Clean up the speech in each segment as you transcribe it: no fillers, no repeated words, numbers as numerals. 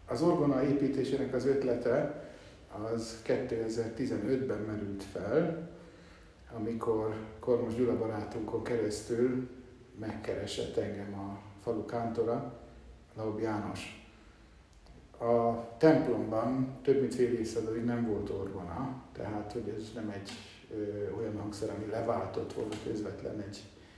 Az orgona építésének az ötlete az 2015-ben merült fel, amikor Kormos Gyula barátunkon keresztül megkeresett engem a falu kántora, Laub János. A templomban több mint fél évszázadig nem volt orgona, tehát hogy ez nem egy olyan hangszer, ami leváltott volna közvetlen egy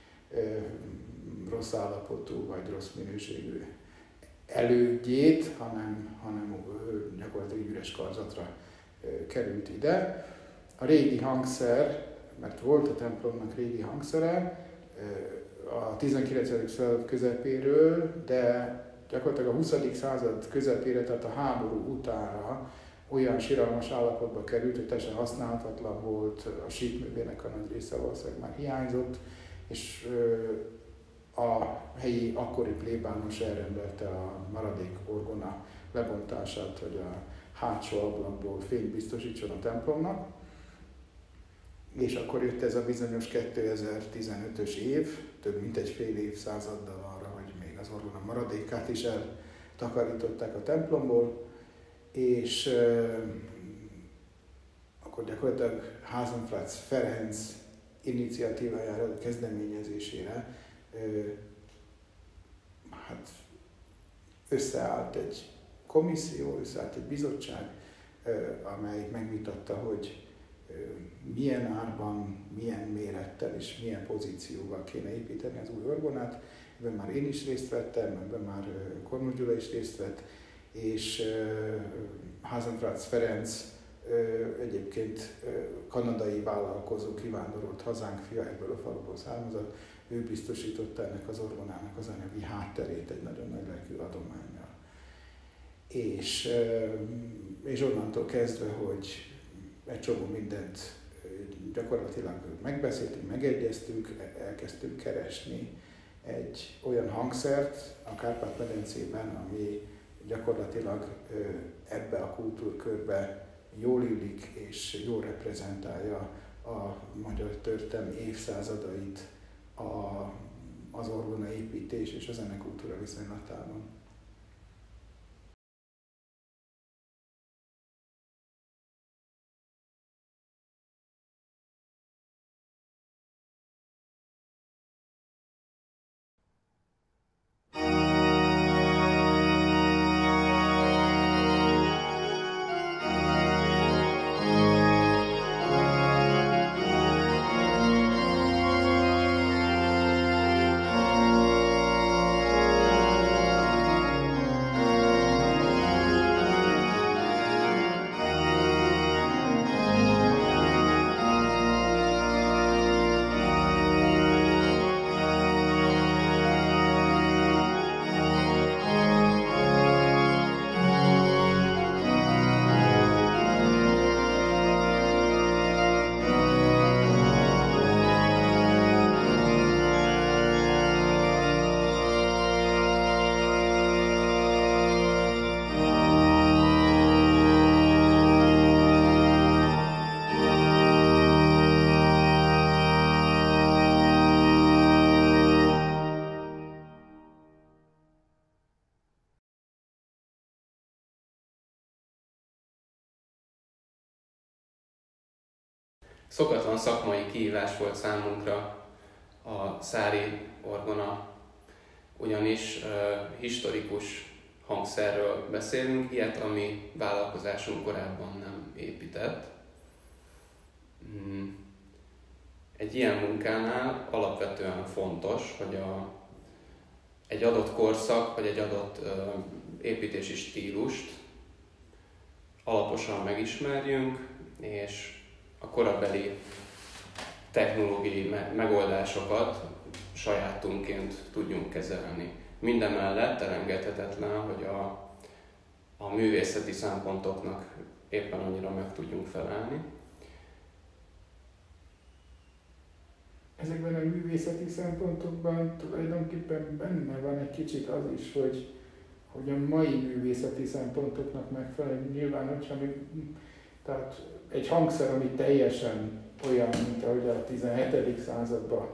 rossz állapotú vagy rossz minőségű elődjét, hanem gyakorlatilag üres karzatra került ide. A régi hangszer, mert volt a templomnak régi hangszere, a 19. század közepéről, de gyakorlatilag a 20. század közepére, tehát a háború utánra olyan siralmas állapotba került, hogy teljesen használhatatlan volt, a sípművének a nagy része valószínűleg már hiányzott, és a helyi akkori plébános elrendelte a maradék orgona lebontását, hogy a hátsó ablakból fényt biztosítson a templomnak. És akkor jött ez a bizonyos 2015-ös év, több mint egy fél évszázaddal arra, hogy még az orgona maradékát is eltakarították a templomból, és akkor gyakorlatilag Hasenfratz Ferenc iniciatívájára, kezdeményezésére hát összeállt egy komisszió, összeállt egy bizottság, amely megvitatta, hogy milyen árban, milyen mérettel és milyen pozícióval kéne építeni az új orgonát. Ebben már én is részt vettem, ebben már Kormos Gyula is részt vett, és Hasenfratz Ferenc egyébként kanadai vállalkozó, kivándorolt hazánk fia, ebből a faluból származott, ő biztosította ennek az orgonának az anyagi hátterét egy nagyon nagy lelkű adománnyal. És onnantól kezdve, hogy egy csomó mindent gyakorlatilag megbeszéltünk, megegyeztünk, elkezdtünk keresni egy olyan hangszert a Kárpát-medencében, ami gyakorlatilag ebbe a kultúrkörbe jól illik és jól reprezentálja a magyar történelem évszázadait az orgona építés és a zenekultúra viszonylatában. Szokatlan szakmai kihívás volt számunkra a szári orgona, ugyanis historikus hangszerről beszélünk, ilyet, ami vállalkozásunk korábban nem épített. Egy ilyen munkánál alapvetően fontos, hogy egy adott korszak vagy egy adott építési stílust alaposan megismerjünk, és a korabeli technológiai megoldásokat sajátunként tudjunk kezelni. Mindemellett elengedhetetlen, hogy a művészeti szempontoknak éppen annyira meg tudjunk felelni. Ezekben a művészeti szempontokban tulajdonképpen benne van egy kicsit az is, hogy a mai művészeti szempontoknak megfelelően nyilván, hogyha tehát egy hangszer, ami teljesen olyan, mint ahogy a 17. században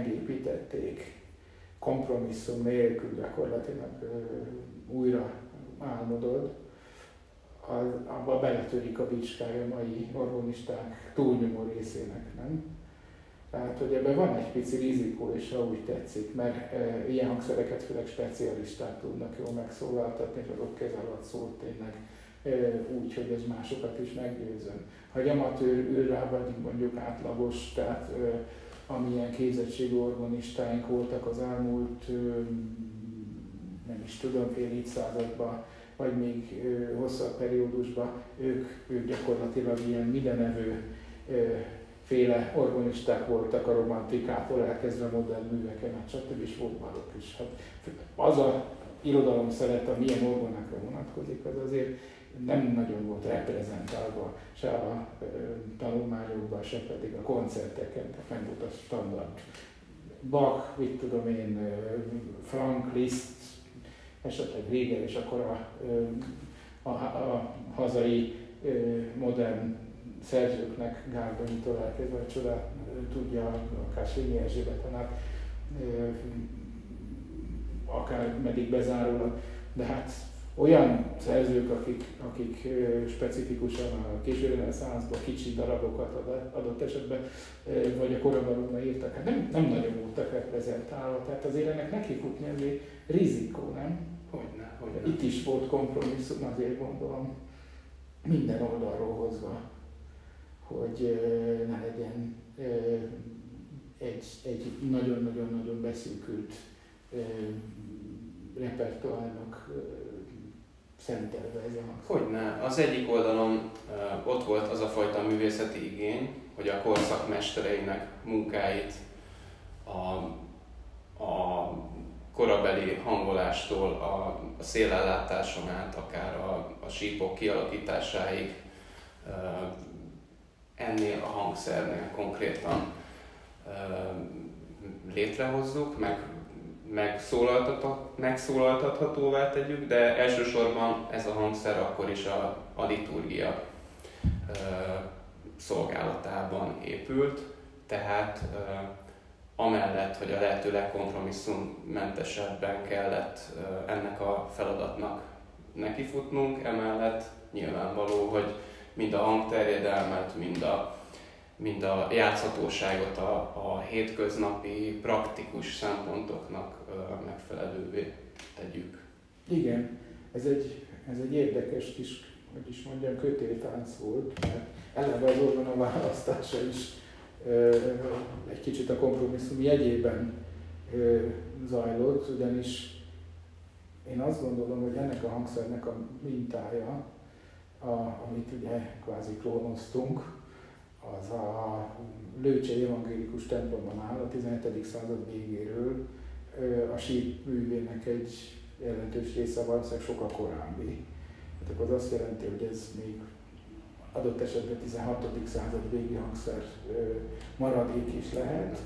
megépítették, kompromisszum nélkül gyakorlatilag újra álmodod, abba beletörik a bicskája a mai orgonisták túlnyomó részének, nem? Tehát, hogy ebben van egy pici rizikó, és ha úgy tetszik, mert ilyen hangszereket főleg specialisták tudnak jól megszólaltatni, és azok keze alatt szólt tényleg úgy, hogy ez másokat is meggyőzön. Ha egy amatőr ül rá, vagy mondjuk átlagos, tehát amilyen képzettségű orgonistáink voltak az elmúlt, nem is tudom, fél évszázadban, vagy még hosszabb periódusban, ők gyakorlatilag ilyen mindenevő féle organisták voltak, a romantikától elkezdve modern műveken, stb. És volt barokk is. Hát az a irodalom szeret, ami ilyen orgonákra vonatkozik, az azért nem nagyon volt reprezentálva se a tanulmányokban, se pedig a koncerteken, tehát nem volt a standard. Bach, mit tudom én, Frank Liszt, esetleg régen, és akkor a hazai modern szerzőknek, Gárdonyitól elkezdve a csodát tudja, akár Sényi Erzsébetenek, akár meddig bezárólag, de hát olyan szerzők, akik specifikusan a késő reneszánszban kicsi darabokat adott esetben, vagy a korabarokban írtak, hát nem nagyon voltak reprezentálva, tehát azért ennek nekifutni azért rizikó, nem? Hogyne. Itt is volt kompromisszum, azért gondolom, minden oldalról hozva, hogy ne legyen egy nagyon-nagyon-nagyon beszűkült repertoárnak szentelve ez a hangszer. Hogyne. Az egyik oldalon ott volt az a fajta művészeti igény, hogy a korszak mestereinek munkáit a korabeli hangolástól a szélellátáson át, akár a sípok kialakításáig ennél a hangszernél konkrétan létrehozzuk, megszólaltathatóvá tegyük, de elsősorban ez a hangszer akkor is a liturgia szolgálatában épült, tehát amellett, hogy a lehető legkompromisszummentesebben kellett ennek a feladatnak nekifutnunk, emellett nyilvánvaló, hogy mind a hangterjedelmet, mind a játszhatóságot a hétköznapi, praktikus szempontoknak megfelelővé tegyük. Igen, ez egy érdekes kis, hogy is mondjam, kötéltánc volt, mert eleve az orgona választása is egy kicsit a kompromisszum jegyében zajlott, ugyanis én azt gondolom, hogy ennek a hangszernek a mintája, amit ugye kvázi klónoztunk, az a Lőcsei evangélikus templomban áll a 17. század végéről, a síp művének egy jelentős része valószínűleg sokkal korábbi. Tehát az azt jelenti, hogy ez még adott esetben 16. század végi hangszer maradék is lehet.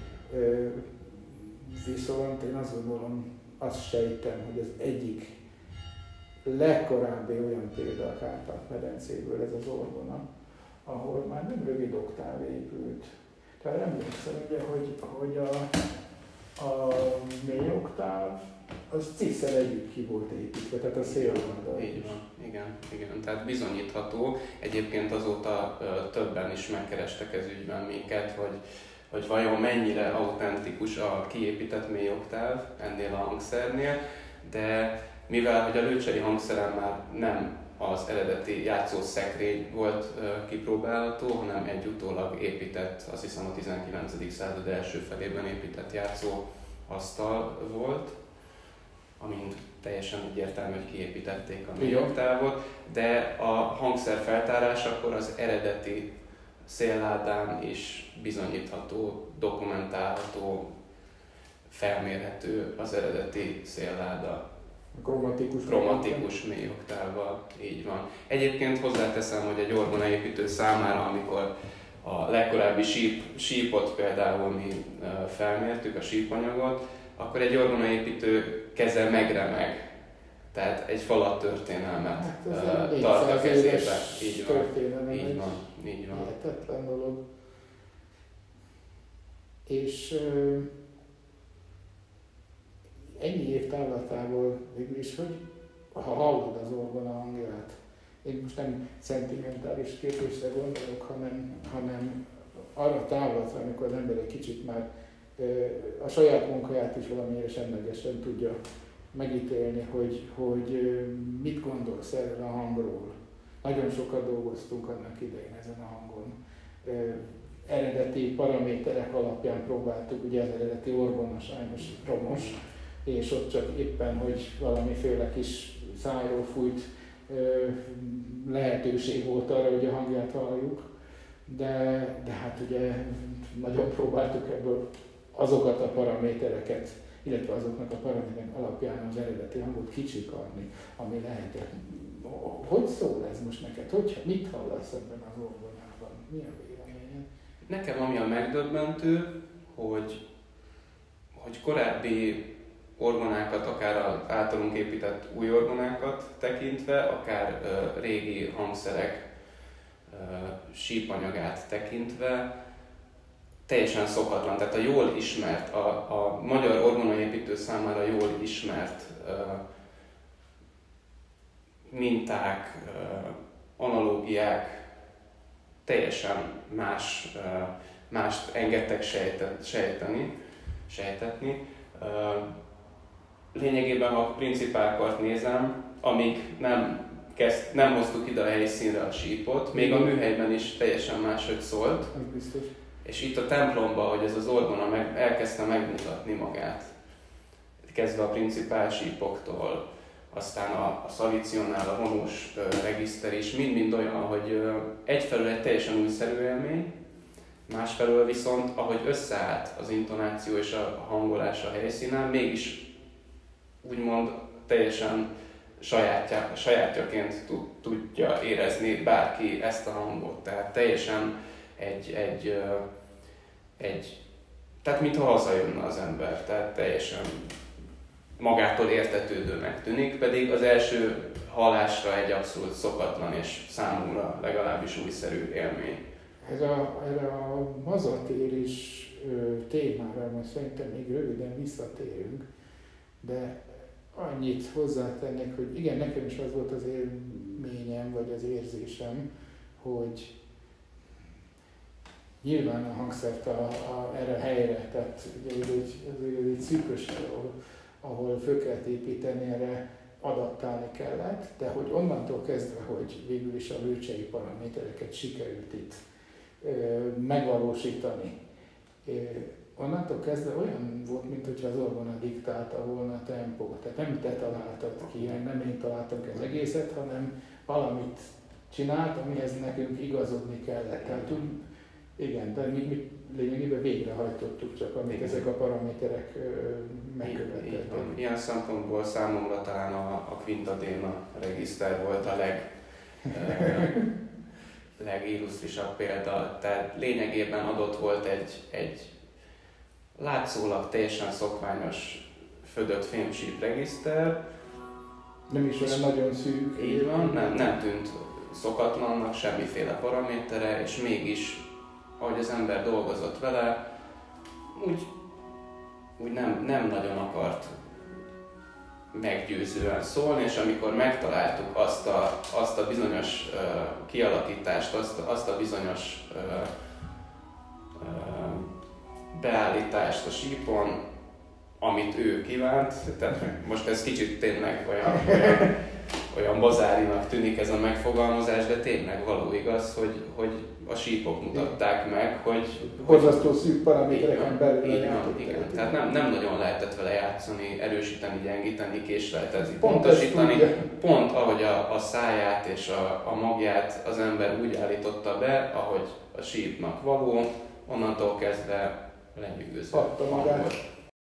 Viszont én azt gondolom, azt sejtem, hogy az egyik legkorábbi olyan példa a Kárpát-medencéből ez az orgona, ahol már nem rövid oktáv épült. Tehát emlékszem, ugye, hogy a mély oktáv, az Cisszel együtt ki volt építve, tehát a szélvonalat. Így van, igen, tehát bizonyítható. Egyébként azóta többen is megkerestek ez ügyben minket, hogy vajon mennyire autentikus a kiépített mély oktáv ennél a hangszernél, de mivel hogy a lőcsei hangszeren már nem az eredeti játszószekrény volt kipróbálható, hanem egy utólag épített, azt hiszem a 19. század első felében épített játszóasztal volt, amint teljesen egyértelmű, hogy kiépítették a mély oktávot, de a hangszer feltárásakor az eredeti szélládán is bizonyítható, dokumentálható, felmérhető az eredeti szélláda. Kromatikus mély oktávval, így van. Egyébként hozzáteszem, hogy egy orgonaépítő számára, amikor a legkorábbi sípot például mi felmértük, a sípanyagot, akkor egy orgonaépítő keze megremeg. Tehát egy falattörténelmet tart a kezébe. Így van. Hihetetlen dolog. És ennyi év távlatából végül is, ha hallod az orgona hangját, én most nem szentimentális kérdésre gondolok, hanem arra távlatra, amikor az ember egy kicsit már a saját munkáját is valamilyen semlegesen tudja megítélni, hogy mit gondolsz erről a hangról. Nagyon sokat dolgoztunk annak idején ezen a hangon. Eredeti paraméterek alapján próbáltuk, ugye az eredeti orgona sajnos romos, és ott csak éppen, hogy valamiféle kis szájról fújt lehetőség volt arra, hogy a hangját halljuk, de hát ugye nagyon próbáltuk ebből azokat a paramétereket, illetve azoknak a paraméterek alapján az eredeti hangot kicsikarni, ami lehetett. Hogy szól ez most neked? Mit hallasz ebben az orgonában? Mi a véleményed? Nekem ami a megdöbbentő, hogy korábbi orgonákat, akár az általunk épített új orgonákat tekintve, akár régi hangszerek sípanyagát tekintve, teljesen szokatlan. Tehát a jól ismert, a magyar orgonaépítő számára jól ismert minták, analógiák teljesen mást engedtek sejtetni. Lényegében, ha a principálkart nézem, amíg nem hoztuk ide a helyszínre a sípot, még a műhelyben is teljesen máshogy szólt. Biztos. És itt a templomban, hogy ez az orgona elkezdte megmutatni magát. Kezdve a principál sípoktól, aztán a szavíciónál a vonós regiszter is, mind-mind olyan, hogy egyfelől egy teljesen újszerű élmény, másfelől viszont, ahogy összeállt az intonáció és a hangolás a helyszínen, mégis úgymond teljesen sajátjaként tudja érezni bárki ezt a hangot. Tehát teljesen tehát mintha hazajönne az ember, tehát teljesen magától értetődőnek tűnik, pedig az első hallásra egy abszolút szokatlan és számomra legalábbis újszerű élmény. Erre a hazatérés témára most szerintem még röviden visszatérünk, de annyit hozzátennék, hogy igen, nekem is az volt az élményem, vagy az érzésem, hogy nyilván a hangszert erre a helyre, tehát ugye ez egy szűkös hely, ahol föl kellett építeni, erre adaptálni kellett, de hogy onnantól kezdve, hogy végül is a lőcsei paramétereket sikerült itt megvalósítani, onnantól kezdve olyan volt, mintha az orgona diktálta volna a tempót. Tehát nem te találtad ki, nem én találtam ki az egészet, hanem valamit csinált, amihez nekünk igazodni kellett. Tehát igen, de mi lényegében végrehajtottuk csak, amit ezek a paraméterek megköveteltek. Ilyen szempontból számomra talán a Quintadena regiszter volt a legillusztrisabb példa. Tehát lényegében adott volt egy látszólag teljesen szokványos födött fémsíp regiszter. Nem is olyan nagyon szűk. Így van, nem tűnt szokatlannak, semmiféle paramétere, és mégis, ahogy az ember dolgozott vele, úgy nem nagyon akart meggyőzően szólni, és amikor megtaláltuk azt a bizonyos kialakítást, azt a bizonyos beállítást a sípon, amit ő kívánt, tehát most ez kicsit tényleg olyan bazárinak tűnik ez a megfogalmazás, de tényleg való igaz, hogy a sípok mutatták meg, hogy borzasztó szűk paramétereken belül igen. Tehát nem nagyon lehetett vele játszani, erősíteni, gyengíteni, késleltetni, pontosítani. Pont ahogy a száját és a magját az ember úgy állította be, ahogy a sípnak való, onnantól kezdve lenyűgöző. Adta magát.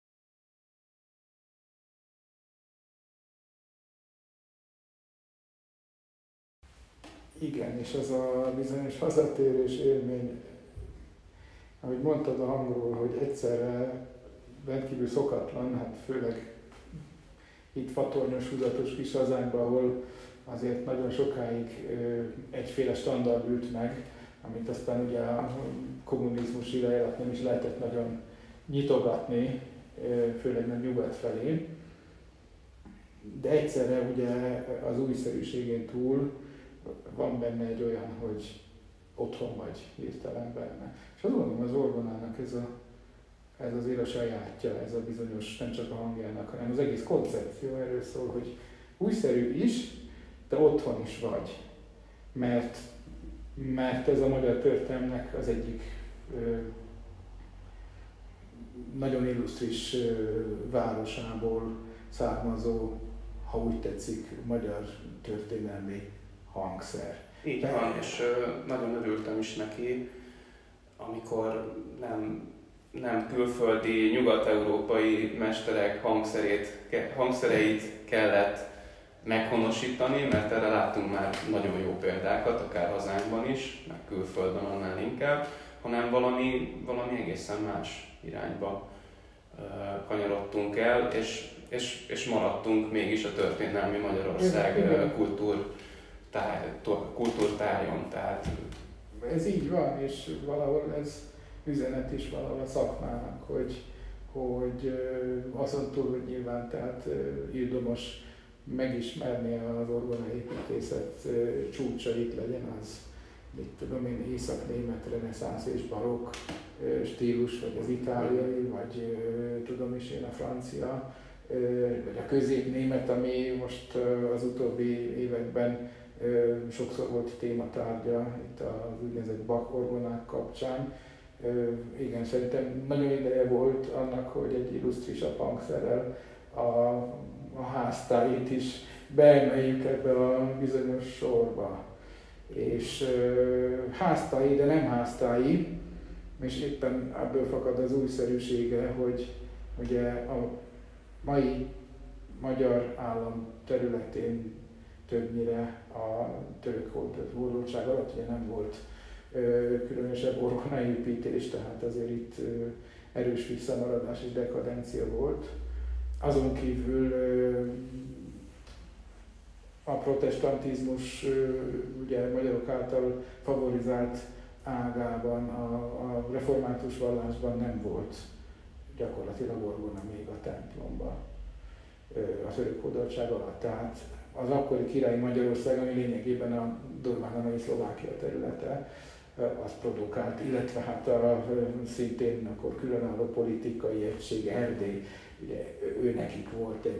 Igen, és az a bizonyos hazatérés élmény, ahogy mondtad a hangról, hogy egyszerre rendkívül szokatlan, hát főleg itt fatornyos, húzatos kis hazánkban, ahol azért nagyon sokáig egyféle standard ült meg, amit aztán ugye a kommunizmus ideje alatt nem is lehetett nagyon nyitogatni, főleg nem nyugat felé. de egyszerre ugye az újszerűségén túl van benne egy olyan, hogy otthon vagy hirtelen benne. És azt gondolom, az orgonának ez azért a sajátja, ez a bizonyos, nem csak a hangjának, hanem az egész koncepció erről szól, hogy újszerű is, de otthon is vagy. Mert ez a magyar történelmnek az egyik nagyon illusztris városából származó, ha úgy tetszik, magyar történelmi hangszer. Így van, és nagyon örültem is neki, amikor nem külföldi, nyugat-európai mesterek hangszereit kellett meghonosítani, mert erre láttunk már nagyon jó példákat, akár hazánkban is, meg külföldön annál inkább, hanem valami egészen más irányba kanyarodtunk el, és maradtunk mégis a történelmi Magyarország kultúrtájon. Tehát ez így van, és valahol ez üzenet is valahol a szakmának, hogy azon túl, hogy nyilván tehát ildomos megismerni az orgonaépítészet csúcsait, legyen az, mit tudom én, észak-német, reneszánsz és barokk stílus, vagy az itáliai, vagy tudom is én a francia, vagy a középnémet, ami most az utóbbi években sokszor volt tématárgya itt az úgynevezett Bach orgonák kapcsán. Igen, szerintem nagyon ideje volt annak, hogy egy illusztrisabb hangszerrel a háztáit is beemeljük ebbe a bizonyos sorba. És háztái, de nem háztái, és éppen ebből fakad az újszerűsége, hogy ugye a mai magyar állam területén többnyire a török hódoltság alatt ugye nem volt különösebb orgonaépítés, tehát azért itt erős visszamaradás és dekadencia volt. Azon kívül a protestantizmus ugye magyarok által favorizált ágában, a református vallásban nem volt gyakorlatilag orgona még a templomban a török hódoltság alatt. Tehát az akkori királyi Magyarország, ami lényegében a durván a mai Szlovákia területe, az produkált, illetve hát szintén akkor különálló politikai egység, Erdély, ugye őnekik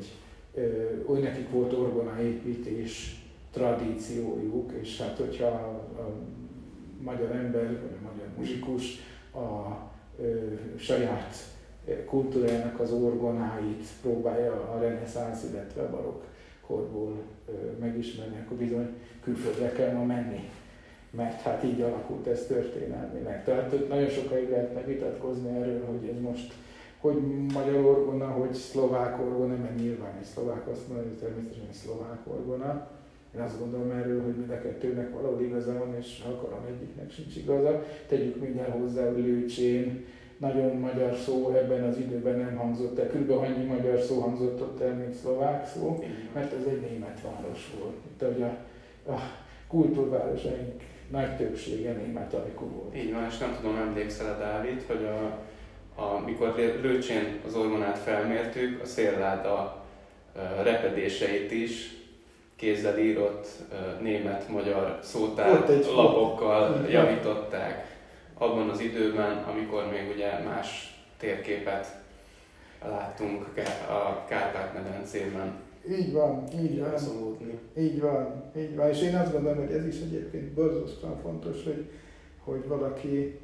volt orgonaépítés tradíciójuk, és hát hogyha a magyar ember, vagy a magyar muzsikus a saját kultúrájának az orgonáit próbálja a reneszánsz, illetve a barokk korból megismerni, akkor bizony külföldre kell ma menni. Mert hát így alakult ez történelmileg. Tehát nagyon sokáig lehetne vitatkozni erről, hogy ez most hogy magyar orgona, hogy szlovák orgona, mert nyilván egy szlovák azt mondja, hogy természetesen egy szlovák orgona. Én azt gondolom erről, hogy mind a kettőnek valahol igaza van, és ha akarom, egyiknek sincs igaza. Tegyük mindjárt hozzá, hogy Lőcsén nagyon magyar szó ebben az időben nem hangzott el. Körülbelül annyi magyar szó hangzott ott el, mint szlovák szó, mert ez egy német város volt. Itt ugye a kultúrvárosaink nagy többsége német ajkú volt. Így van, és nem tudom, emlékszel, Dávid, hogy amikor Lőcsén az orgonát felmértük, a szélláda repedéseit is kézzel írott német-magyar szótár lapokkal javították abban az időben, amikor még ugye más térképet láttunk a Kárpát-medencében. Így van. Így van. És én azt gondolom, hogy ez is egyébként borzasztóan fontos, hogy valaki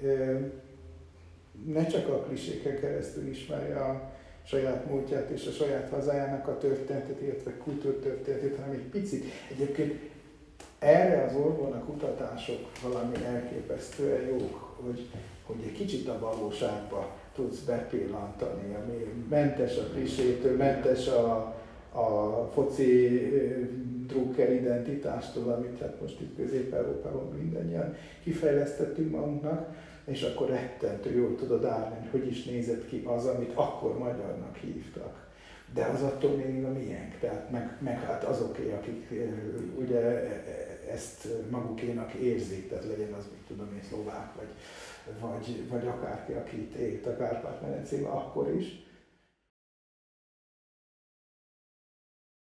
ne csak a kliséken keresztül ismerje a saját múltját és a saját hazájának a történetét, illetve kultúrtörténetét, hanem egy picit. Egyébként erre az orgona kutatások valami elképesztően jók, hogy egy kicsit a valóságba tudsz bepillantani, ami mentes a klisétől, mentes a foci drukker identitástól, amit hát most itt Közép-Európában mindannyian kifejlesztettünk magunknak, és akkor rettentő jól tudod állni, hogy is nézett ki az, amit akkor magyarnak hívtak. De az attól még a miénk, tehát meg hát azoké, akik ugye ezt magukénak érzik, tehát legyen az, mit tudom én, szlovák, vagy akárki, aki itt élt a Kárpát-medencében akkor is.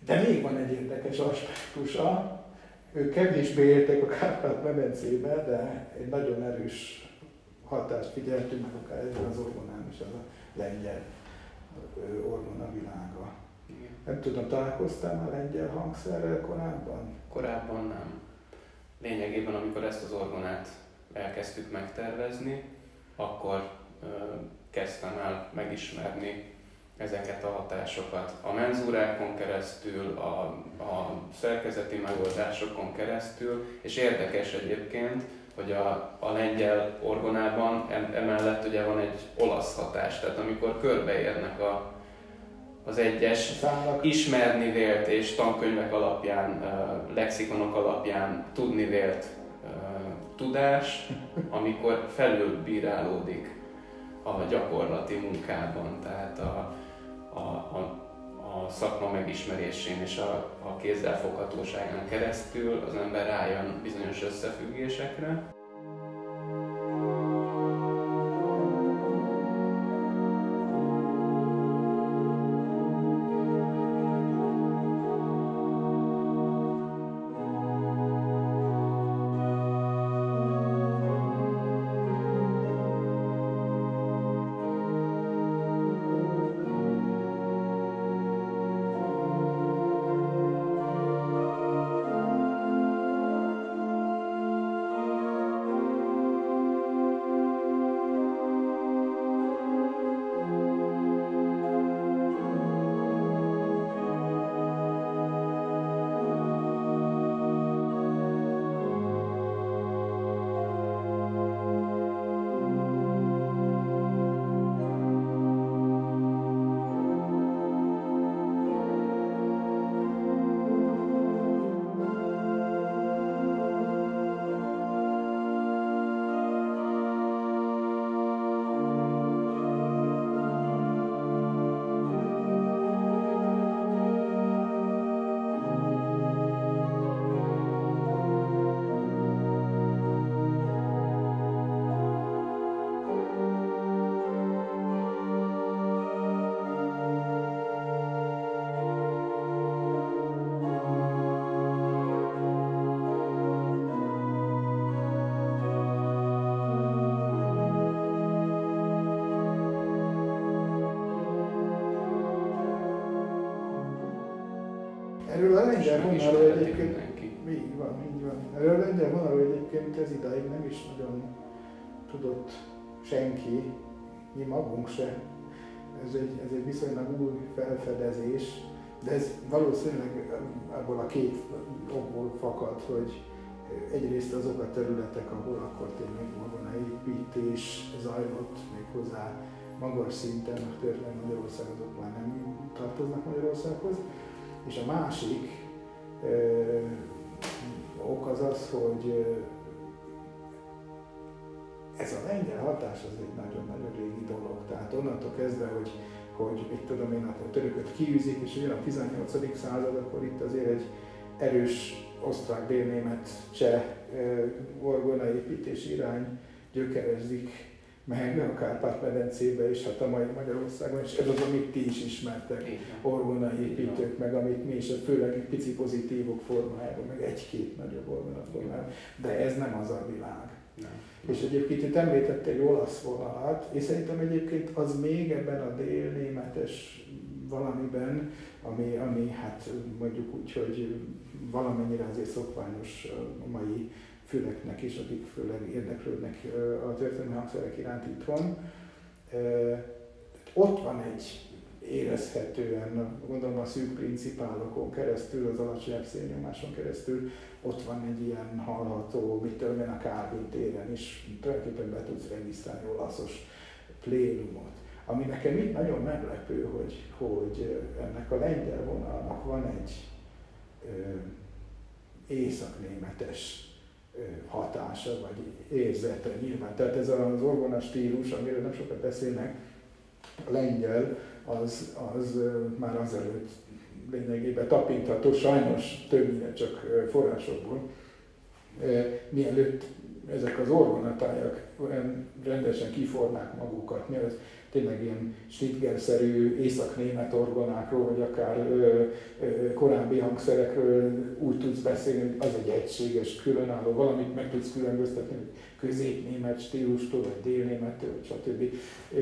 De még van egy érdekes aspektusa. Ők kevésbé éltek a Kárpát-medencébe, de egy nagyon erős hatást figyeltünk meg akár ezen az orgonán is, az a lengyel orgona világa. Igen. Nem tudom, találkoztál már lengyel hangszerrel korábban? Korábban nem. Lényegében, amikor ezt az orgonát elkezdtük megtervezni, akkor kezdtem el megismerni ezeket a hatásokat. A menzúrákon keresztül, a szerkezeti megoldásokon keresztül, és érdekes egyébként, hogy a lengyel orgonában emellett ugye van egy olasz hatás, tehát amikor körbeérnek az egyes Szálak. ismerni vélt és tankönyvek alapján, lexikonok alapján tudni vélt tudás, amikor felülbírálódik a gyakorlati munkában, tehát a szakma megismerésén és a kézzelfoghatóságán keresztül az ember rájön bizonyos összefüggésekre. Erről a lengyel vonalról egyébként, így van. Erről a lengyel vonalról egyébként ez idáig nem is nagyon tudott senki, mi magunk se. Ez egy viszonylag új felfedezés, de ez valószínűleg abból a két okból fakad, hogy egyrészt azok a területek, ahol akkor tényleg orgonaépítés zajlott méghozzá magas szinten, a történelmi Magyarország azok már nem tartoznak Magyarországhoz. És a másik ok az az, hogy ez a lengyel hatás az egy nagyon-nagyon régi dolog. Tehát onnantól kezdve, hogy mit tudom én, a törököt kiűzik, és jön a 18. század, akkor itt azért egy erős osztrák, délnémet, cseh orgonaépítési irány gyökerezik meg a Kárpát-medencébe és hát a mai Magyarországon, és ez az, amit ti is ismertek, orgonaépítők, meg amit mi is, főleg pici pozitívok formájában, meg egy-két nagyobb orgona formájában, de ez nem az a világ. Nem. És egyébként itt említette egy olasz vonalat, és szerintem egyébként az még ebben a délnémetes valamiben, ami hát mondjuk úgy, hogy valamennyire azért szokványos a mai füleknek is, akik főleg érdeklődnek a történelmi hangszerek iránt itthon. Ott van egy érezhetően, gondolom a szűk principálokon keresztül, az alacsonyabb szélnyomáson keresztül, ott van egy ilyen hallható, mit tudom én, a Kálvin téren is, tulajdonképpen be tudsz regisztrálni olaszos plénumot. Ami nekem itt nagyon meglepő, hogy ennek a lengyel vonalnak van egy északnémetes hatása, vagy érzete nyilván. Tehát ez az orgona stílus, amiről nem sokat beszélnek, a lengyel, az már azelőtt lényegében tapintható, sajnos többnyire csak forrásokból, mielőtt ezek az orgonatájak rendesen kiformák magukat, mert tényleg ilyen Schnitger-szerű észak-német orgonákról, vagy akár korábbi hangszerekről úgy tudsz beszélni, hogy az egy egységes, különálló, valamit meg tudsz különböztetni, hogy középnémet stílustól, vagy délnémettől, vagy stb.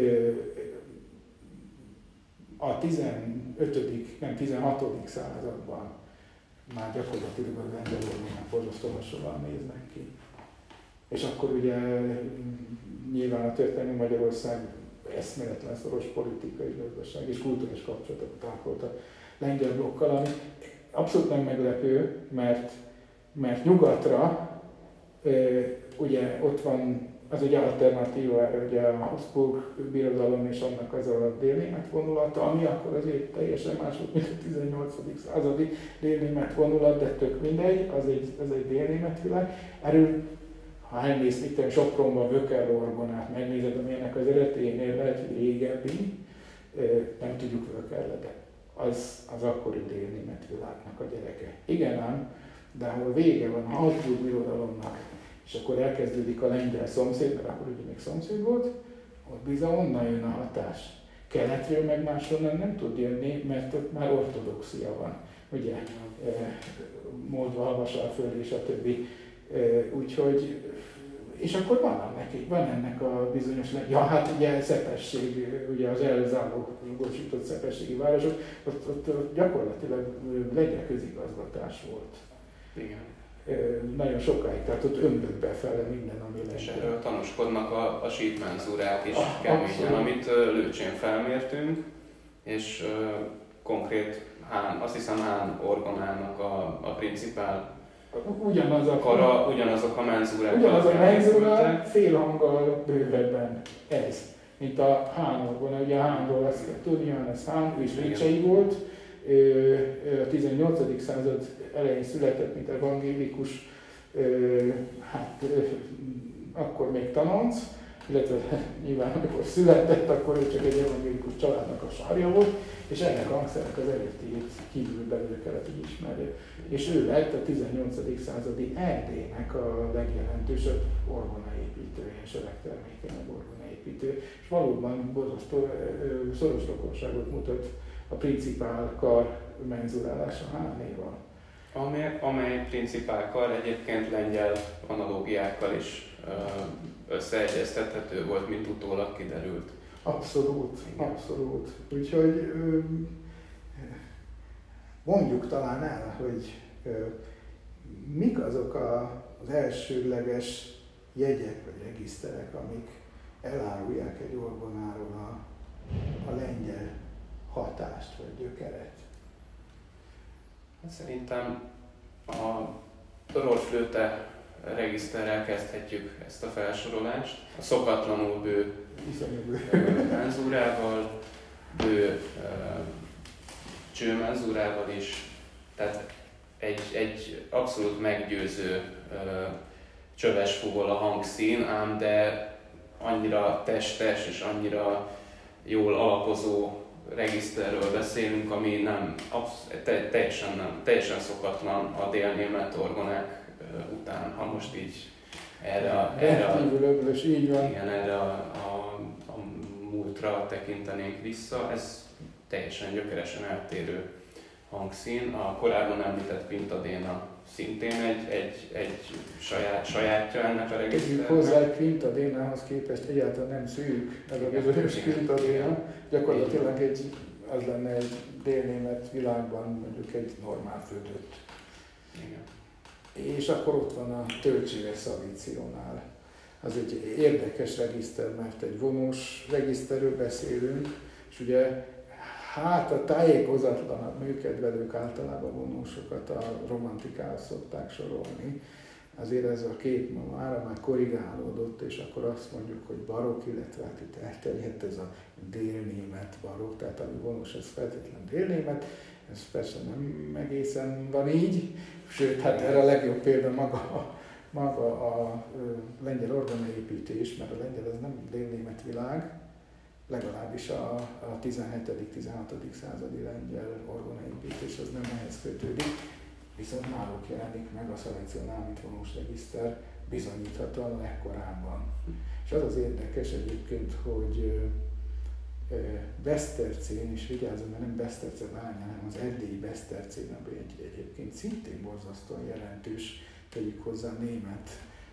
A 15., nem 16. században már gyakorlatilag a lengyel orgonák borzasztó hasonlóan néznek ki. És akkor ugye nyilván a történelmi Magyarország eszméletlen szoros politikai, gazdaság és kulturális kapcsolatokat ápolt a lengyel blokkal, ami abszolút nem meglepő, mert nyugatra ugye ott van az ugye alternatíva, ugye a Habsburg birodalom és annak az a délnémet vonulata, ami akkor azért teljesen más volt, mint a 18. századi délnémet vonulat, de tök mindegy, az egy délnémet világ. Erről, ha elmész itt Sopronban Vöker orgonát megnézed, ami ennek az eredetényél lehet, hogy régebbi, nem tudjuk Vökerle, de az akkori délnémet világnak a gyereke. Igen ám, de ahol vége van a Habsburg birodalomnak, és akkor elkezdődik a lengyel szomszéd, mert akkor ugye még szomszéd volt, ott bizony onnan jön a hatás. Keletről meg máshonnan nem tud jönni, mert ott már ortodoxia van. Ugye, Moldva, Havasalföld és a többi. Úgyhogy, és akkor van ennek a bizonyos, ja hát ugye szepesség, ugye az elzárólagosított szepességi városok, ott gyakorlatilag lengyel közigazgatás volt. Igen. Nagyon sokáig, tehát ott ömlött befele minden, ami lengyel. És erről tanúskodnak a sítmenzúrák is keményen, amit Lőcsén felmértünk, és konkrét azt hiszem Hán orgonának a principál ugyanazok a menzúrák. Ugyanaz a menzúra félhanggal bővebben ez, mint a Hán orgona. Ugye a Hánról azt kell tudni, Johannes Hán, ő is Lőcsei volt, a 18. század elején született, mint evangélikus, akkor még tanonc, illetve nyilván amikor született, akkor ő csak egy evangélikus családnak a sarja volt, és ennek a hangszernek az eredetét kívül belül kellett, hogy ismerje. És ő lett a 18. századi Erdélynek a legjelentősebb orgonaépítője, és a legtermékenyebb orgonaépítő. És valóban borzasztó szoros rokonságot mutat a principál kar menzurálása Hánéval. Amely principál kar egyébként lengyel analógiákkal is összeegyeztethető volt, mint utólag kiderült. Abszolút, abszolút. Úgyhogy mondjuk talán el, hogy mik azok az elsődleges jegyek vagy regiszterek, amik elárulják egy orgonáról a lengyel hatást vagy gyökeret. Szerintem a rollflöte regiszterrel kezdhetjük ezt a felsorolást. A szokatlanul bő menzúrával, bő csőmenzúrával is, tehát egy abszolút meggyőző csöves fúvol a hangszín, ám de annyira testes és annyira jól alapozó regiszterről beszélünk, ami teljesen szokatlan a délnémet orgonák után, ha most így erre a múltra tekintenénk vissza. Ez teljesen gyökeresen eltérő hangszín. A korábban említett Quintadéna szintén egy sajátja ennek a regiszternek. Tegyük hozzá, hogy Quintadénához képest egyáltalán nem szűk ez a bizonyos Quintadéna. Gyakorlatilag az lenne egy délnémet világban mondjuk egy normál fődött. Igen. És akkor ott van a Tölcséves Szavíciónál. Az egy érdekes regiszter, mert egy vonós regiszterről beszélünk, és ugye hát a tájékozatlanabb műkedvelők általában vonósokat a romantikához szokták sorolni. Azért ez a kép ma már korrigálódott, és akkor azt mondjuk, hogy barokk, illetve hát itt elterjedt ez a délnémet barokk, tehát ami vonós, ez feltétlenül délnémet, ez persze nem egészen van így, sőt, hát erre a legjobb példa maga a lengyel orgonaépítés, mert a lengyel az nem délnémet világ, legalábbis a 17.-16. századi lengyel orgonaépítés az nem ehhez kötődik, viszont náluk jelenik meg a Szavíciónál, mint vonós regiszter, bizonyíthatóan legkorábban. És az az érdekes egyébként, hogy Besztercén, és vigyázzon, mert nem Beszterce bánya, hanem az erdélyi Besztercén, ami egyébként szintén borzasztóan jelentős, tegyük hozzá németes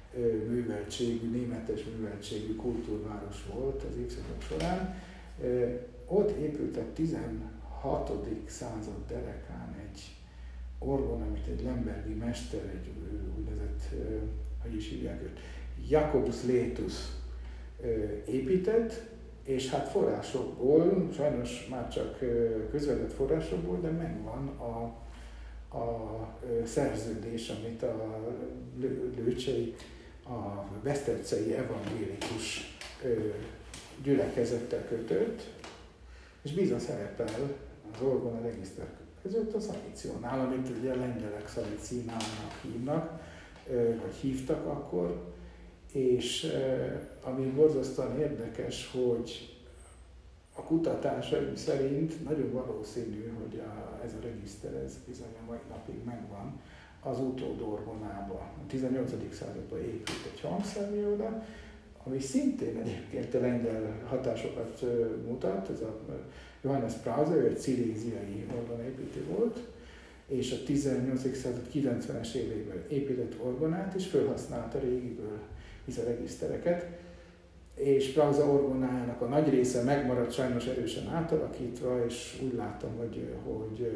műveltségű kultúrváros volt az évszázadok során. Ott épült a 16. század derekán egy orgon, amit egy lembergi mester, egy úgynevezett, hogy is hívják őt, Jacobus Laetus épített, és hát forrásokból, sajnos már csak közvetett forrásokból, de megvan a szerződés, amit a Lőcsei, a besztercei evangélikus gyülekezettel kötött, és bizony szerepel az orgona regiszter között a szalicionál, amit ugye a lengyelek szalicinálnak hívnak, vagy hívtak akkor, és ami borzasztóan érdekes, hogy a kutatásaim szerint nagyon valószínű, hogy ez a regiszter ez bizony a mai napig megvan az utódorgonában. A 18. században épült egy hangszerviola, ami szintén egyébként a lengyel hatásokat mutat, ez a Johannes Prause, ő egy sziléziai orgonaépítő volt, és a 18. század 90-es években épített orgonát, és felhasználta régiből a regisztereket, és Prause orgonájának a nagy része megmaradt sajnos erősen átalakítva, és úgy látom, hogy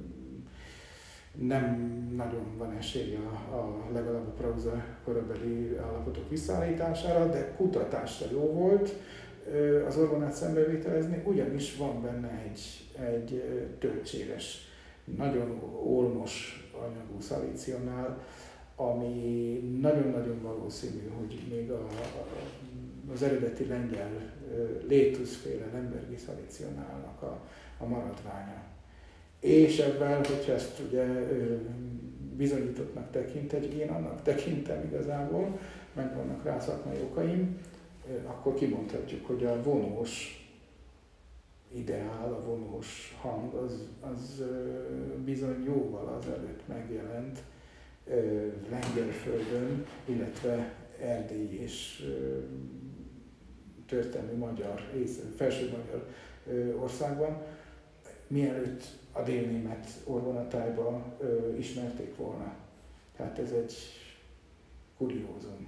nem nagyon van esély legalább a Prause korabeli állapotok visszaállítására, de kutatásra jó volt az orgonát szembevételezni, ugyanis van benne egy töltséres, nagyon olmos anyagú szalícionál, ami nagyon-nagyon valószínű, hogy még az eredeti lengyel Laetus-féle lembergi szalícionálnak a maradványa. És ebben, hogyha ezt ugye bizonyítottnak tekintek, én annak tekintem igazából, meg vannak rá szakmai okaim, akkor kimondhatjuk, hogy a vonós ideál, a vonós hang, az bizony jóval azelőtt megjelent Lengyelföldön, illetve Erdély és történelmi magyar, felső magyar országban, mielőtt a délnémet orgonatájba ismerték volna. Tehát ez egy kuriózum.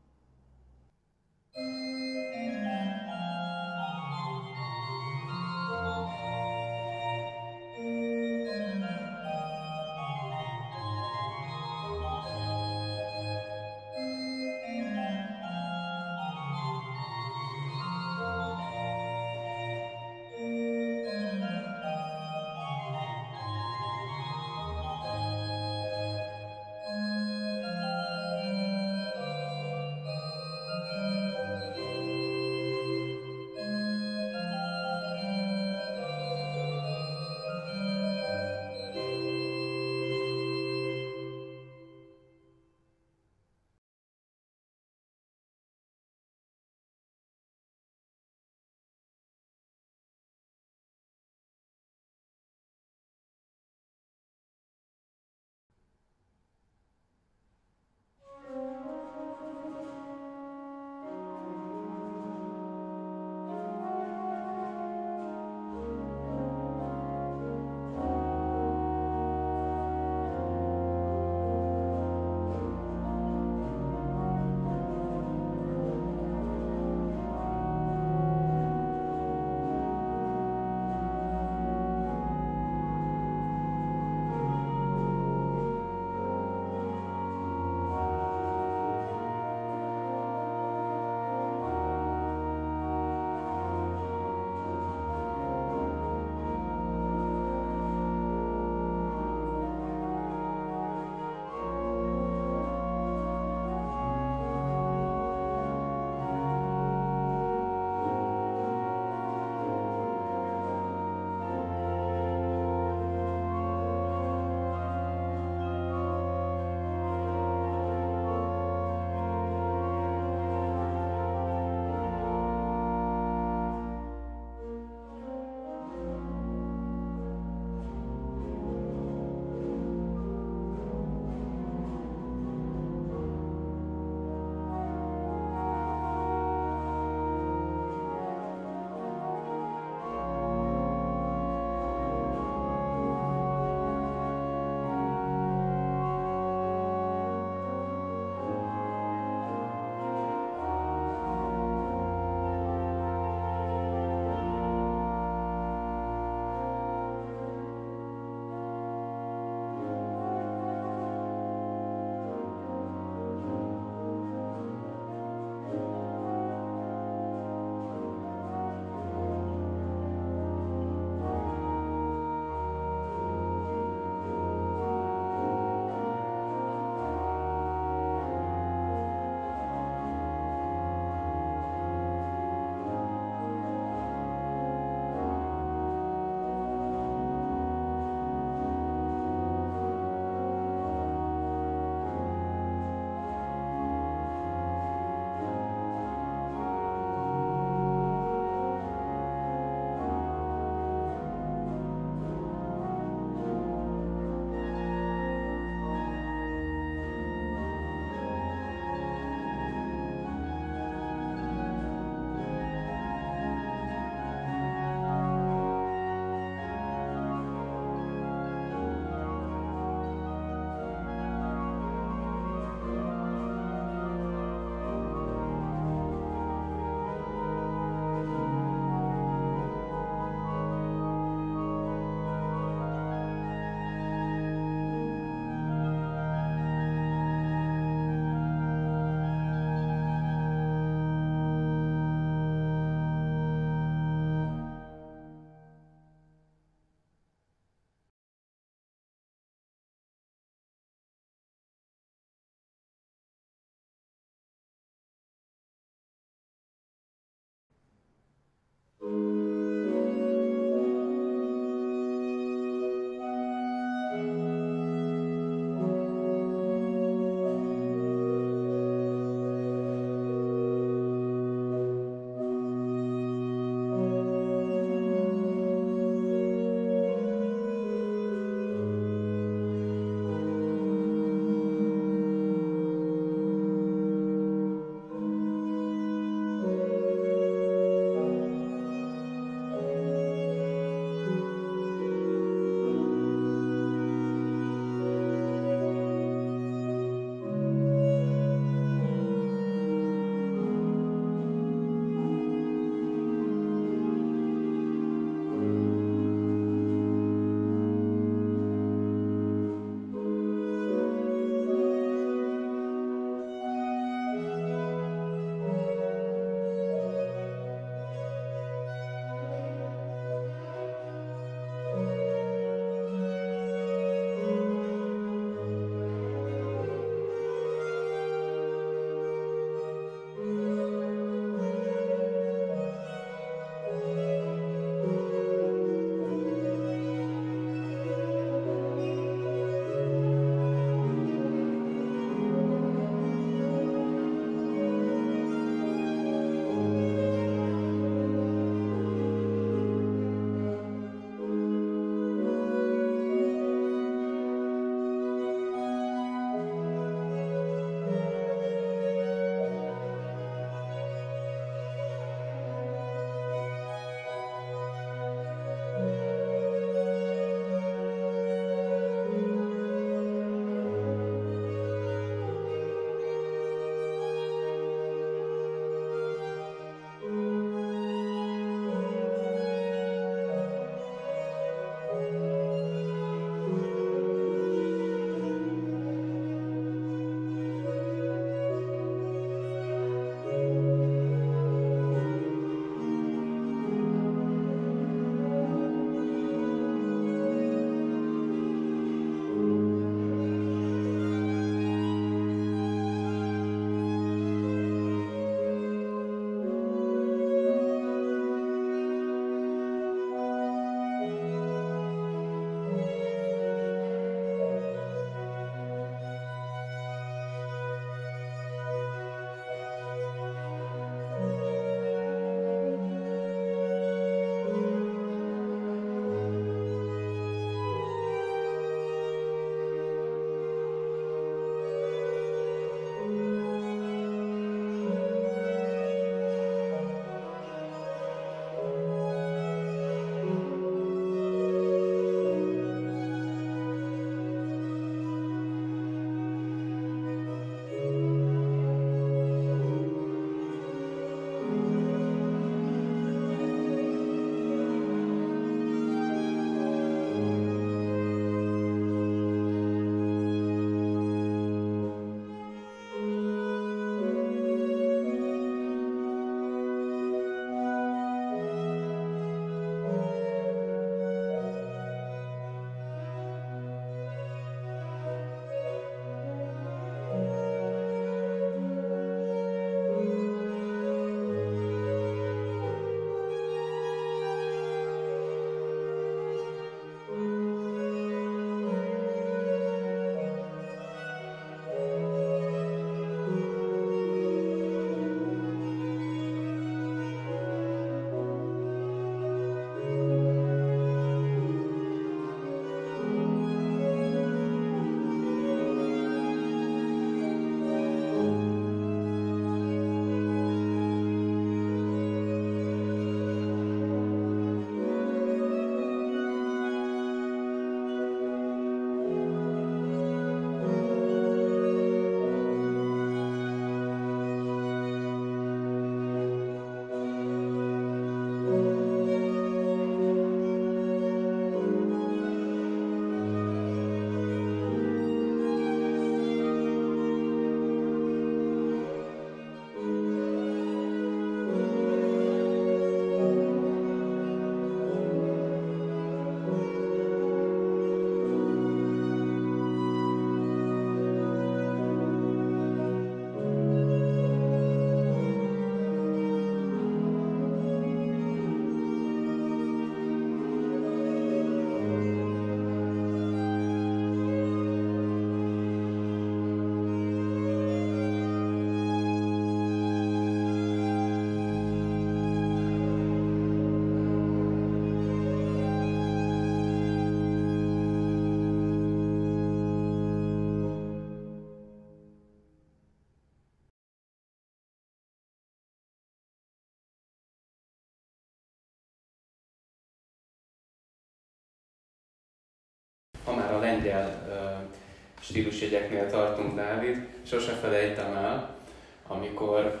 ha már a lengyel stílusjegyeknél tartunk, Dávid, sose felejtem el, amikor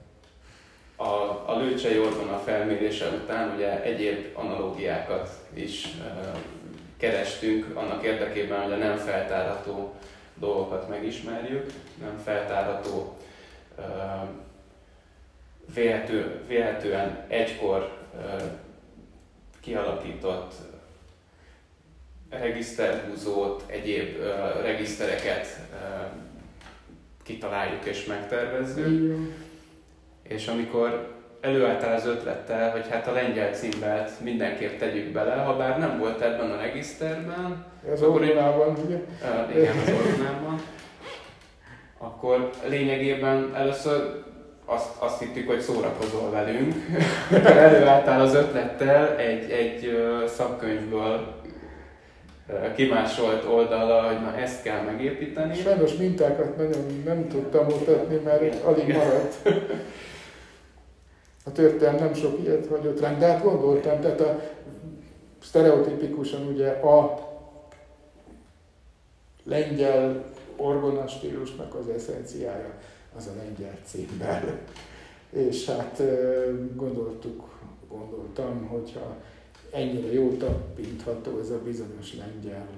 a lőcsei orgona felmérése után ugye egyéb analógiákat is kerestünk annak érdekében, hogy a nem feltárható dolgokat megismerjük, nem feltárható, véletlenül egykor kialakított regiszterhúzót, egyéb regisztereket kitaláljuk és megtervezzük. És amikor előálltál az ötlettel, hogy hát a lengyel címbelt mindenképp tegyük bele, ha bár nem volt ebben a regiszterben, az orgonában, ugye? Igen, az orgonában. Akkor lényegében először azt hittük, hogy szórakozol velünk. Előálltál az ötlettel egy szakkönyvből kimásolt oldalra, hogy na ezt kell megépíteni. Sajnos mintákat nagyon nem tudtam mutatni, mert alig maradt. A történelem nem sok ilyet hagyott ránk, de hát gondoltam, tehát a sztereotipikusan ugye a lengyel orgona stílusnak az eszenciája az a lengyel címbel. És hát gondoltam, hogyha ennyire jól tapintható ez a bizonyos lengyel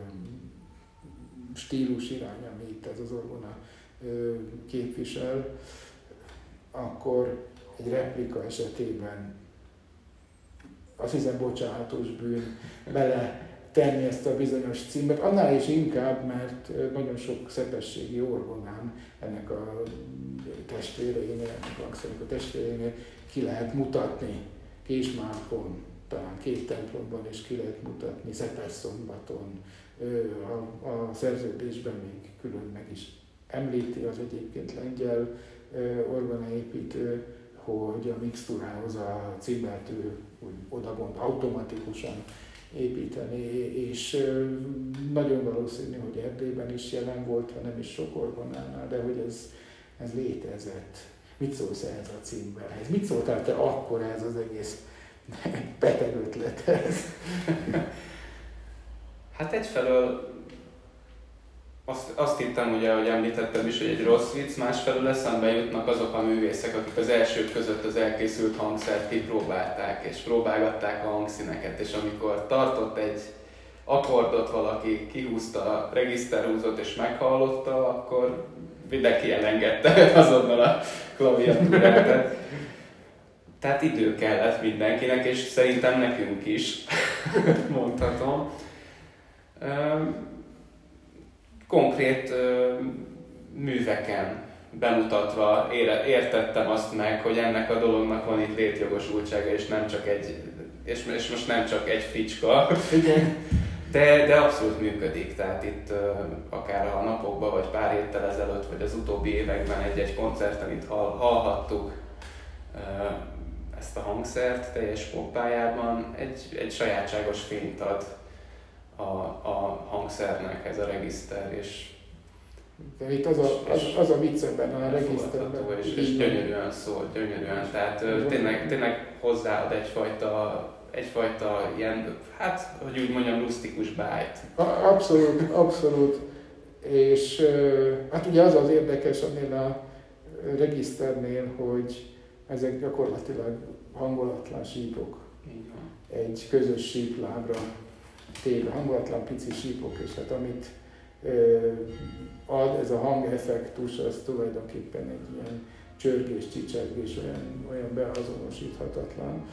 stílus irány, amit itt ez az orgona képvisel, akkor egy replika esetében azt hiszem bocsánatos bűn bele tenni ezt a bizonyos címet, annál is inkább, mert nagyon sok szepességi orgonán ennek a testvéreinél, ennek a hangszernek a testvéreinél ki lehet mutatni. Kismárkon, talán 2 templomban is ki lehet mutatni, Szepes-szombaton, a szerződésben még külön meg is említi az egyébként lengyel orgonaépítő, hogy a mixtúrához a címbelt ő oda gond automatikusan építeni, és nagyon valószínű, hogy Erdélyben is jelen volt, ha nem is sok orgonánál, de hogy ez létezett. Mit szólsz ehhez a címbehez? Mit szóltál te akkor ez az egész beteg ötlethez? Hát egyfelől azt hittem, ugye, ahogy említettem is, hogy egy rossz vicc, másfelől eszembe jutnak azok a művészek, akik az elsők között az elkészült hangszert kipróbálták, és próbálgatták a hangszíneket, és amikor tartott egy akkordot valaki, kihúzta a regiszterhúzót és meghallotta, akkor mindenki elengedte azonnal a klaviatúrát. Tehát idő kellett mindenkinek, és szerintem nekünk is, mondhatom. Konkrét műveken bemutatva értettem azt meg, hogy ennek a dolognak van itt létjogosultsága, és nem csak és most nem csak egy fricska, de abszolút működik. Tehát itt akár a napokban, vagy pár héttel ezelőtt, vagy az utóbbi években egy koncerten itt hallhattuk ezt a hangszert teljes pompájában, egy sajátságos fényt ad a hangszernek ez a regiszter, és de itt az a vicc ebben a regiszterben. És gyönyörűen szól, gyönyörűen. Tehát tényleg hozzáad egyfajta ilyen, hát, hogy úgy mondjam, rusztikus bájt. Abszolút. És hát ugye az érdekes ennél a regiszternél, hogy ezek gyakorlatilag hangolatlan sípok. Egy közös síplábra téve, hangolatlan pici sípok, és hát amit ad ez a hangeffektus, az tulajdonképpen egy ilyen csörgés, csicsergés, olyan beazonosíthatatlan.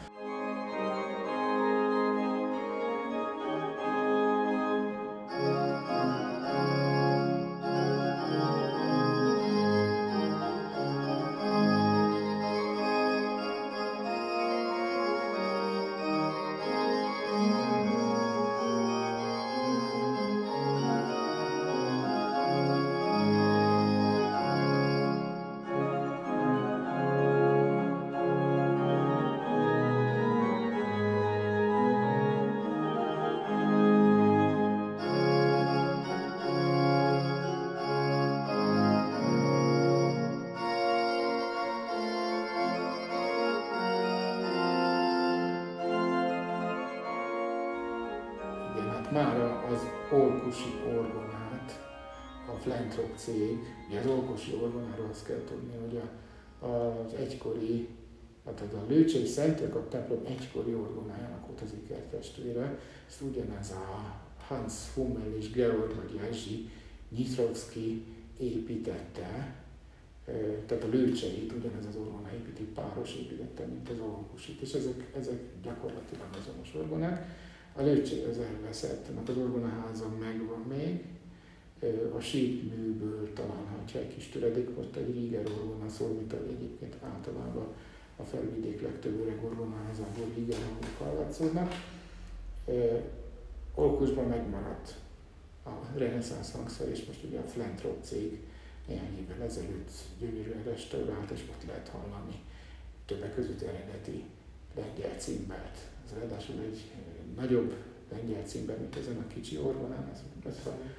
már az orkusi orgonát, a Flentrop cég, ugye az orkusi orgonáról azt kell tudni, hogy az egykori, tehát a Lőcsei Szentlőkap templom egykori orgonájának volt az ikertestvére, ezt ugyanez a Hans Hummel és Georg vagy Jerzy Nyitrovszky építette, tehát a Lőcseit ugyanez az orgona építi, páros építette, mint az orkusit, és ezek gyakorlatilag azonos orgonák. A Lőcsei az elveszett, mert az orgonaházon megvan még, a sípműből talán, ha egy kis töredék volt, egy Rieger orgona szól, mint egyébként általában a felvidék legtöbb öreg orgonaházából Rieger hangok hallatszódnak. Orkusban megmaradt a reneszánsz hangszer, és most ugye a Flentrop cég néhány évvel ezelőtt gyönyörűen restaurált, és ott lehet hallani többek között eredeti lengyel címbert. Ez ráadásul egy nagyobb lengyel címber, mint ezen a kicsi orgonán, ez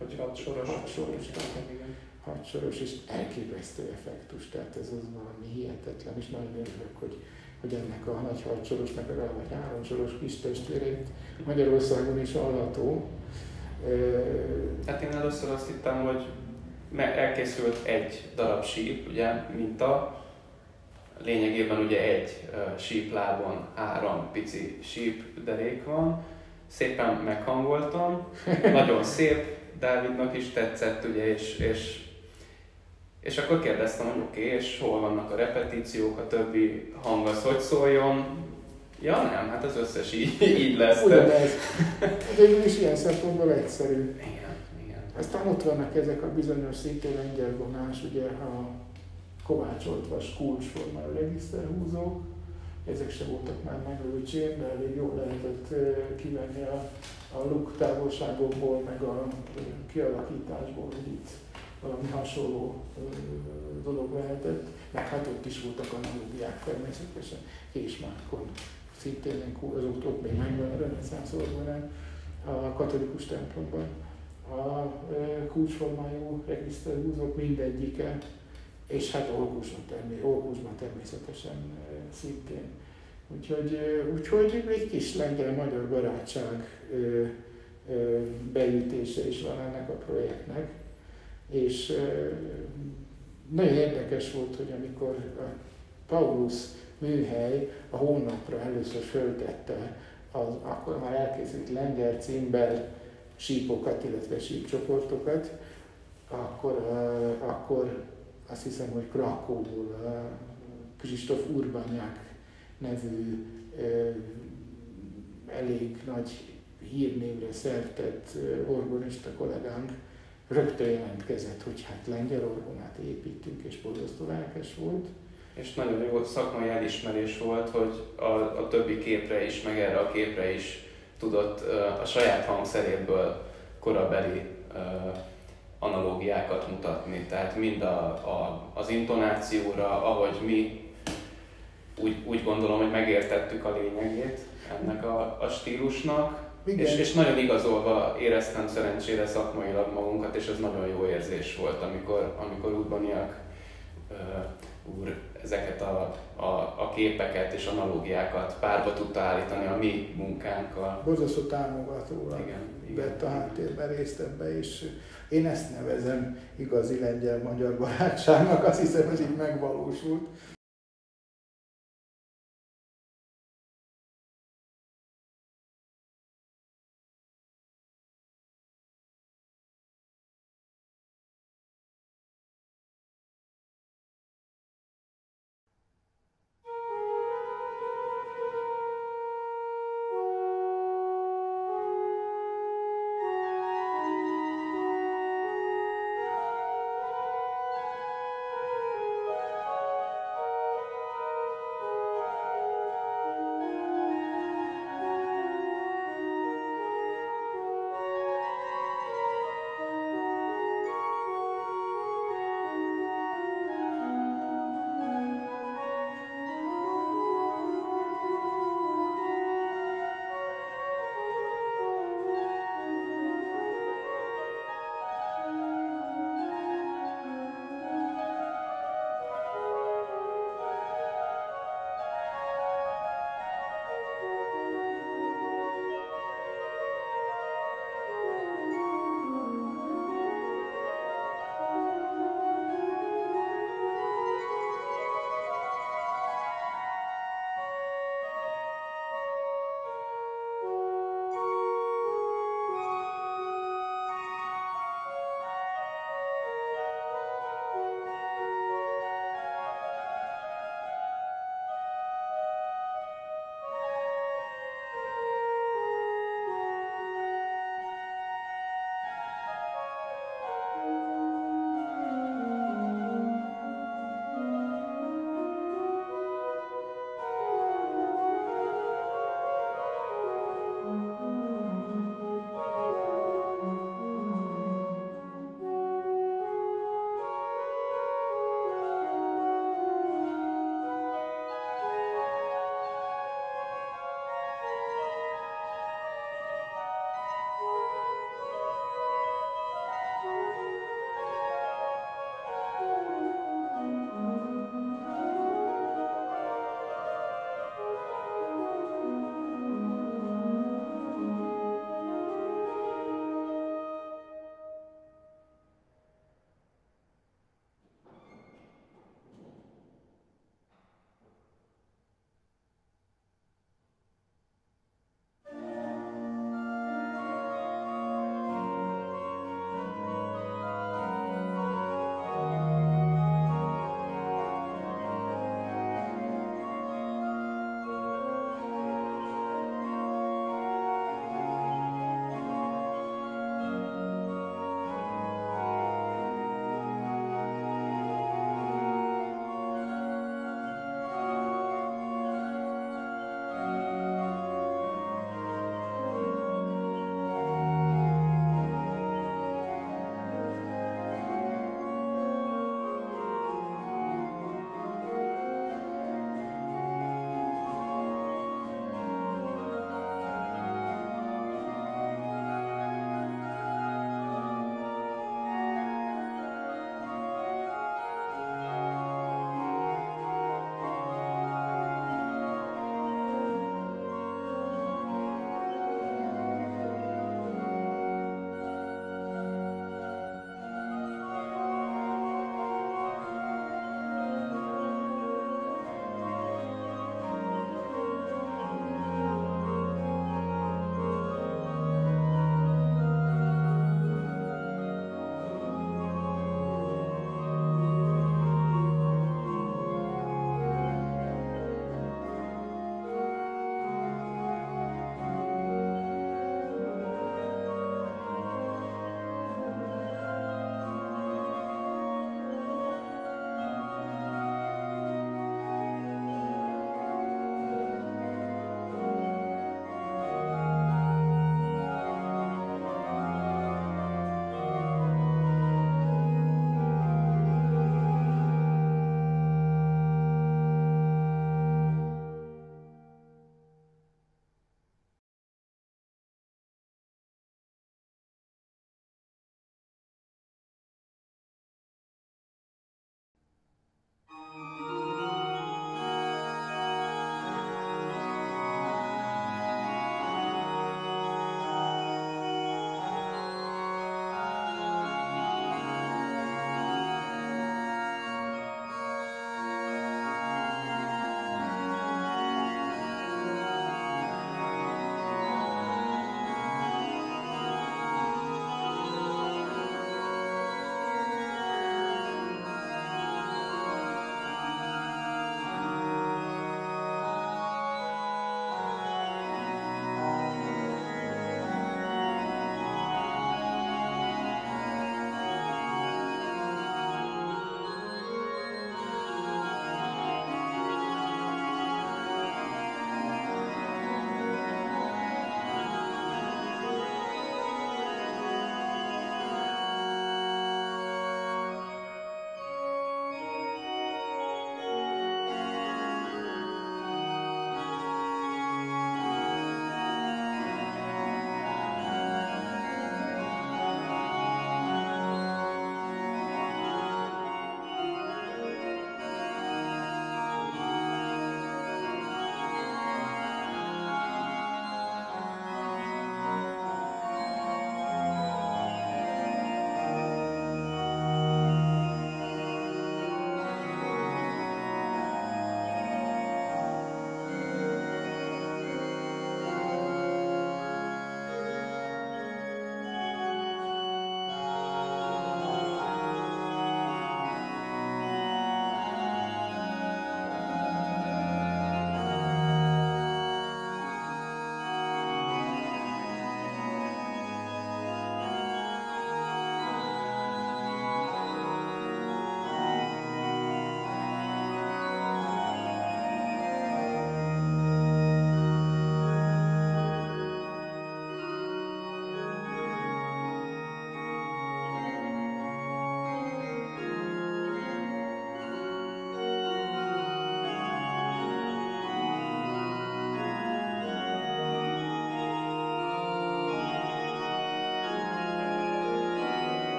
hatsoros, és elképesztő effektus, tehát ez az valami hihetetlen, és nagyon örülök, hogy ennek a nagy hatsorosnak vagy háromsoros kis testvérét Magyarországon is hallható. Hát én először azt hittem, hogy elkészült egy darab síp, ugye, minta, lényegében ugye egy síplábon 3 pici sípderék van, szépen meghangoltam, nagyon szép, Dávidnak is tetszett, ugye, és akkor kérdeztem, hogy oké, és hol vannak a repetíciók, a többi hang az hogy szóljon? Ja nem, hát az összes így lesz. Ugyanez. Végül is ilyen szempontból egyszerű. Igen. Aztán ott vannak ezek a bizonyos szintén lengyel vonás, ugye a kovácsolt vas kulcsformájú regiszterhúzók. Ezek sem voltak már meg Lőcsén, de elég jól lehetett kivenni a luk távolságokból, meg a kialakításból, hogy itt valami hasonló dolog lehetett. Meg hát ott is voltak analógiák természetesen, Késmárkon. Szintén az ott még megvan a reneszánsz orgonán, a katolikus templomban. A kulcsformájú regiszterhúzók mindegyike, és hát Orkusban természetesen szintén. Úgyhogy egy kis lengyel-magyar barátság beütése is van ennek a projektnek. És nagyon érdekes volt, hogy amikor a Paulus műhely a honlapra először föltette akkor már elkészült lengyel címber sípokat, illetve sípcsoportokat, akkor azt hiszem, hogy Krakóból Krzysztof Urbaniak nevű elég nagy hírnévre szertett orgonista kollégánk rögtön jelentkezett, hogy hát lengyel orgonát építünk, és borzasztó lelkes volt. És nagyon jó szakmai elismerés volt, hogy a többi képre is, meg erre a képre is tudott a saját hangszeréből korabeli analógiákat mutatni. Tehát mind az intonációra, ahogy mi úgy gondolom, hogy megértettük a lényegét ennek a stílusnak. És nagyon igazolva éreztem szerencsére szakmailag magunkat, és ez nagyon jó érzés volt, amikor Urbaniak úr ezeket a képeket és analógiákat párba tudta állítani a mi munkánkkal. Borzasztó támogatóan vett a háttérben részt ebbe, és én ezt nevezem igazi lengyel-magyar barátságnak, azt hiszem, ez így megvalósult.